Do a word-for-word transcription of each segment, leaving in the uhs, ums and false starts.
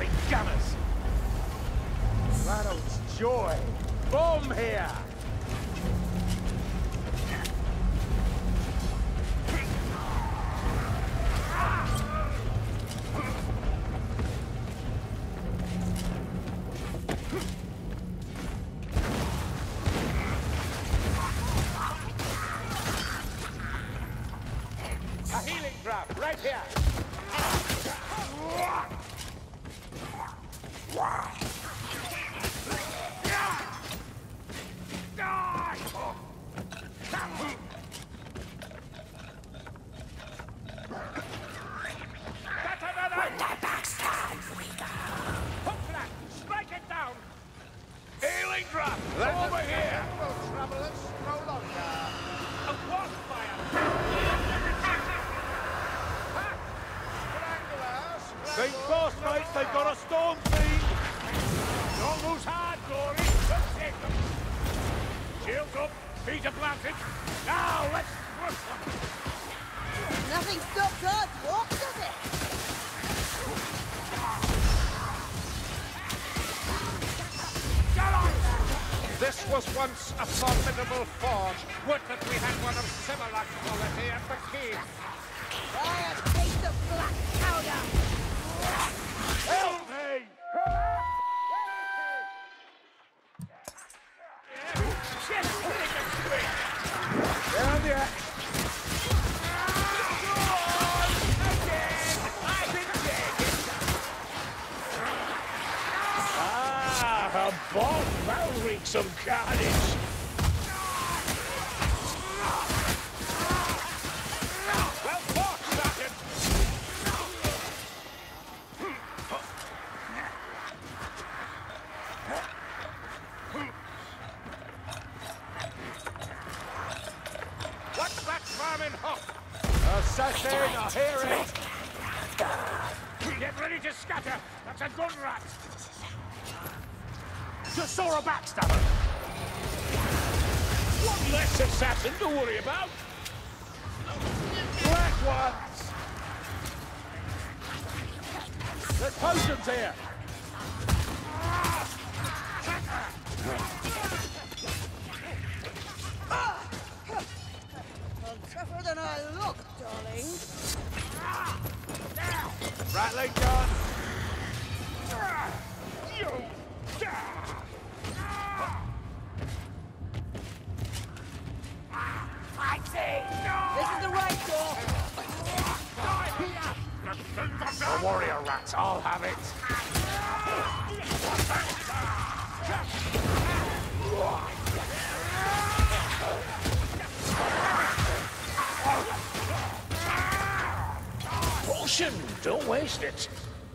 Bloody gunners! Ranald's joy! Bomb here! A healing trap, right here! Healing trap! Over here! Travelers, no longer! A wasp fire! Think fast, mates, they've got a storm fiend! Don't lose heart, Gory! Let's take them! Shields up, feet are planted. Now, let's crush them! Nothing stops us, walk, does it? This was once a formidable forge. Would that we had one of similar quality at the keep. Try a taste of black powder! Help me! Down the axe. Ah, a bomb! That'll wreak some carnage! Well fought, Sergeant! What's that vermin hoof? A sachet, I hear it! Get ready to scatter! That's a gun rat! Just saw a backstabber! One less assassin to worry about! Black ones! There's potions here! I'm tougher than I look, darling. Rattling gun! This is the right door. The warrior rats, I'll have it! Potion! Don't waste it!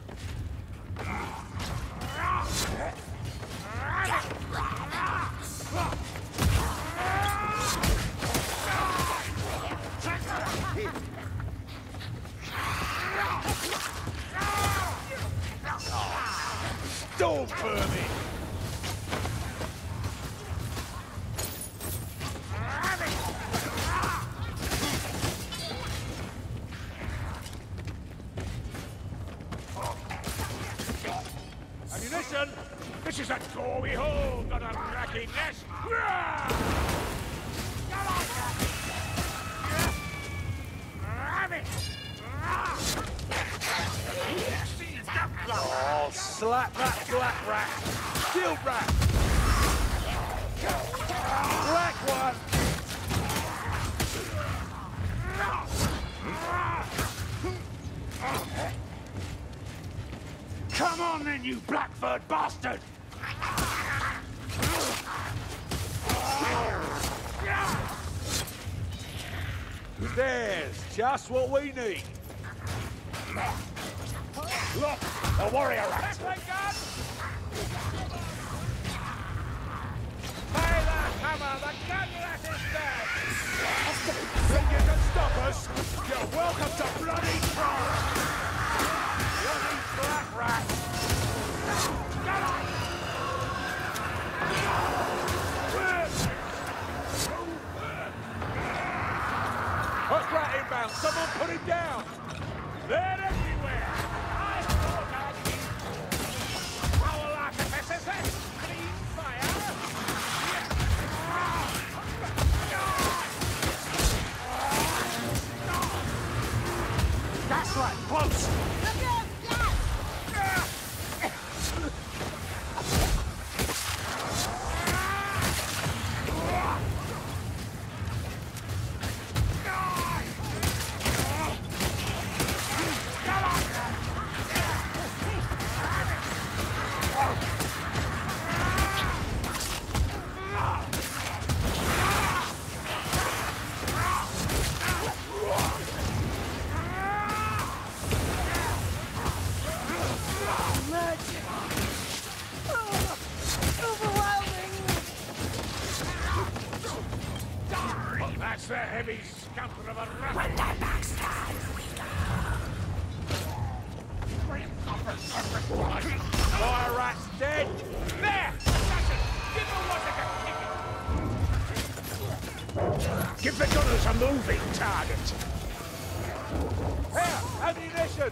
Don't burn me! Ammunition! This is a gory hole, not a racky nest! Oh, slap that black rat! Shield rat! Black one! Come on then, you Blackford bastard! There's just what we need. Look, the warrior rat! By the hammer, the gun rat is dead! Think you can stop us? You're welcome to bloody troll! Bloody black rat! Get on! Hot rat inbound! Someone put him down! They're everywhere! I thought I'd be... a heavy scamper of a rat. When the backstab, we Fire rat's dead! There! Assassin! Give the one a kick! Give the gunners a moving target! Here! Ammunition!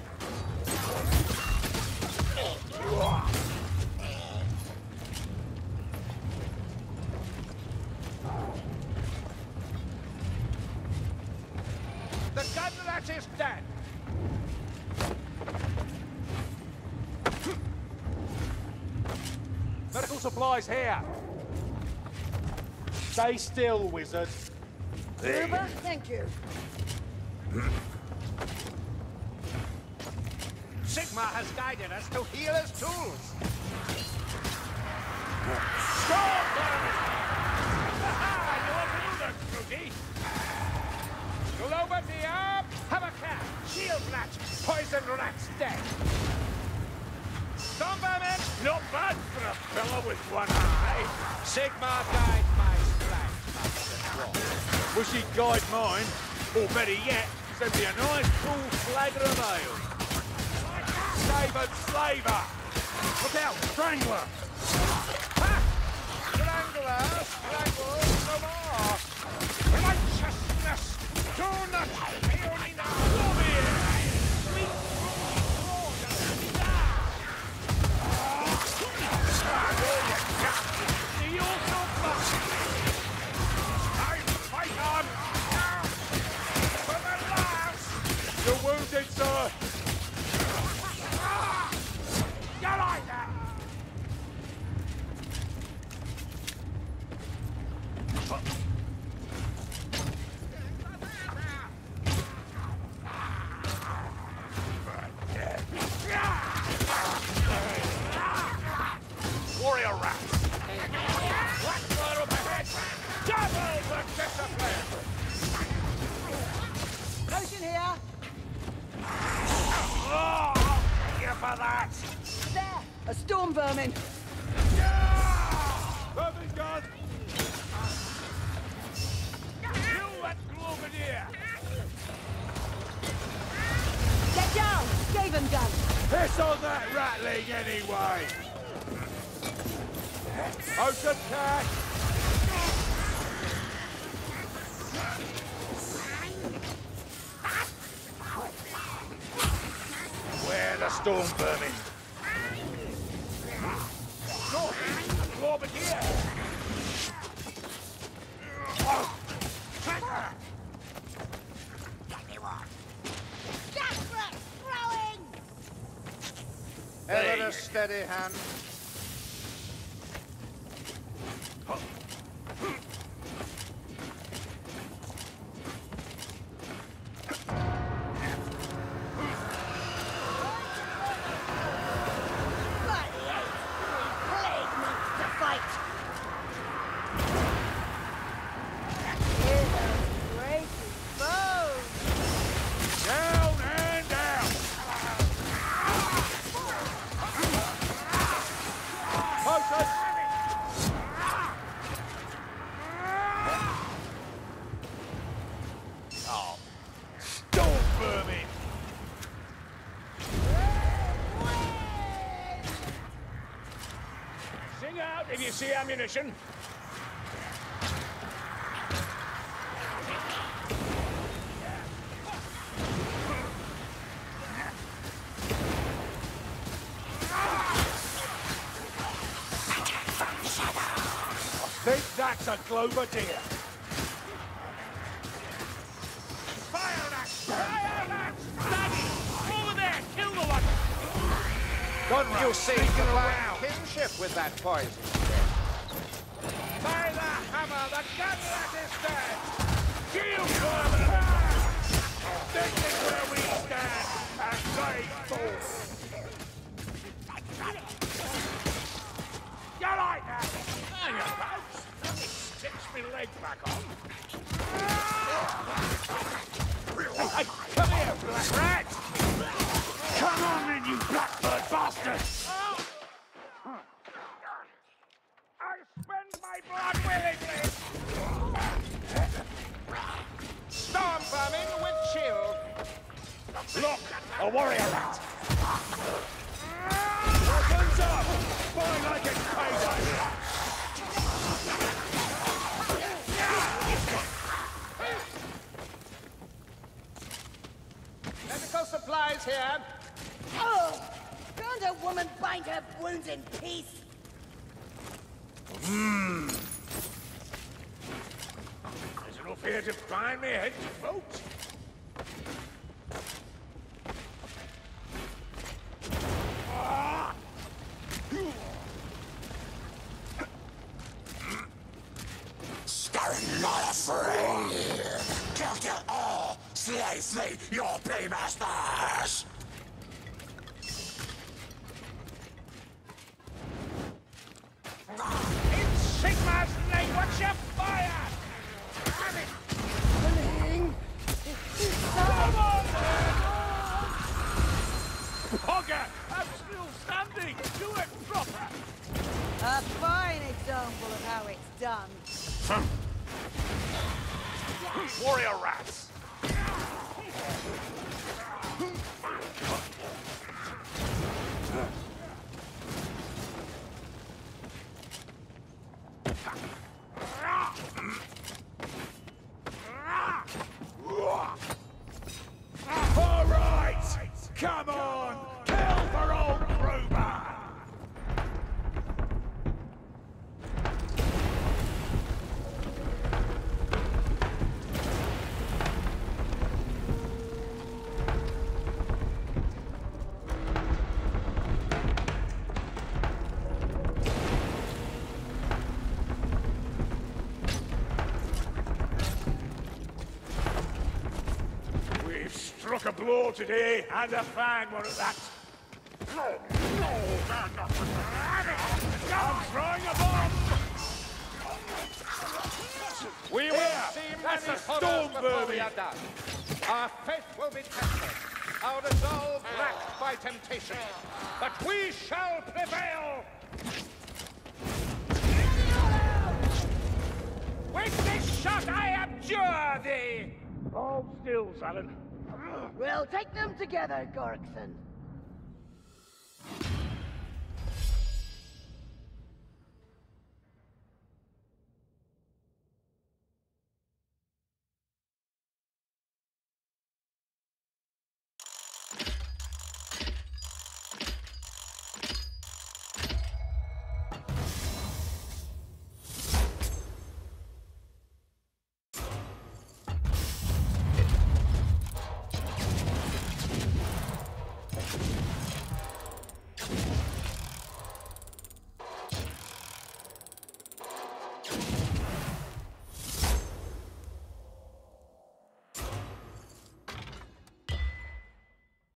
The gun rat is dead! Medical supplies here! Stay still, wizard. Uber, thank you. Sigma has guided us to healer's tools. Stop! Aha! You want to do that, Fruity? Globa Diab, have a cat, shield rat, poison rat's dead. Stormvermin, not bad for a fellow with one eye. Sigma guide my flag, Master Claw. Wish he'd guide mine, or better yet, send me a nice cool flagger of ale. Save slaver! Look out, strangler! Ha! Strangler, strangle no more! Righteousness, do not fail me now! Come here! Sweet order, me now! You also fuck! I fight on! Now! For the last! You're wounded, sir! You like that? Warrior rats! Blackbird up ahead! Double the discipline! Potion here. Oh, thank you for that! There, a storm vermin. Yeah! Vermin gun! Kill that Globadier! Get down, Skaven gun. Piss on that rattling anyway! Ocean cat! Where the storm vermin? No! Globadier! Oh! Tracker! Gas rat throwing. Ever a steady hand. Plague monster fight. Hear those breaking bones. Down and down! Potion! Oh, storm vermin! Sing out if you see ammunition. I think that's a Globadier. Fire that! Fire that! Daddy! Over there! Kill the one! You seem to find kinship with that poison. By the hammer, the gun rat is dead! Shield vermin! This is where we stand, and they fall! You like that? Hang about! Sticks me leg back on. Hey, come here, black rat! Come on then, you blackbird bastard! I spend my blood willingly! a warrior rat! Weapons up! Fine like it's payday! Medical supplies here. Oh! Can't a woman bind her wounds in peace? Mmm. There's enough here to bind me head to boat. Scaring not afraid. Kill, kill all. Slay, slay your paymasters. In Sigmar's name, what's your fire? Damn it! Bullying! Come on, then! Hogger, I'm still standing. Do it proper. A fine example of how it's done. Warrior rats. All right, come on, kill for old Kruber. Struck a blow today, and a fang one at that. No, no, I'm throwing a bomb! We will Here, see that's many a horrors storm before we vermin. are done. Our faith will be tested, our resolve racked by temptation. But we shall prevail! With this shot I abjure thee! Hold still, Salad. We'll take them together, Gorkson.